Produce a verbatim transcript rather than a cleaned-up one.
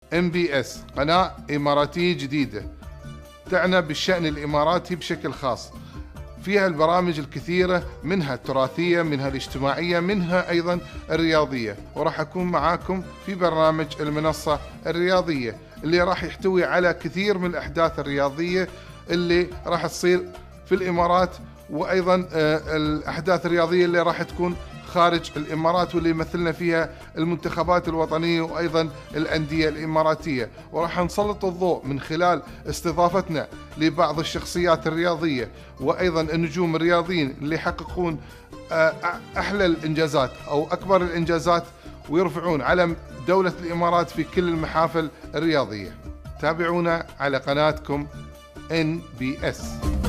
إم بي إس قناة إماراتية جديدة تعنى بالشأن الإماراتي بشكل خاص، فيها البرامج الكثيرة، منها التراثية، منها الاجتماعية، منها أيضا الرياضية. وراح أكون معاكم في برنامج المنصة الرياضية اللي راح يحتوي على كثير من الأحداث الرياضية اللي راح تصير في الإمارات، وأيضا الأحداث الرياضية اللي راح تكون خارج الإمارات واللي يمثلنا فيها المنتخبات الوطنية وأيضا الأندية الإماراتية. وراح نسلط الضوء من خلال استضافتنا لبعض الشخصيات الرياضية وأيضا النجوم الرياضيين اللي يحققون أحلى الإنجازات أو أكبر الإنجازات ويرفعون علم دولة الإمارات في كل المحافل الرياضية. تابعونا على قناتكم إن بي إس.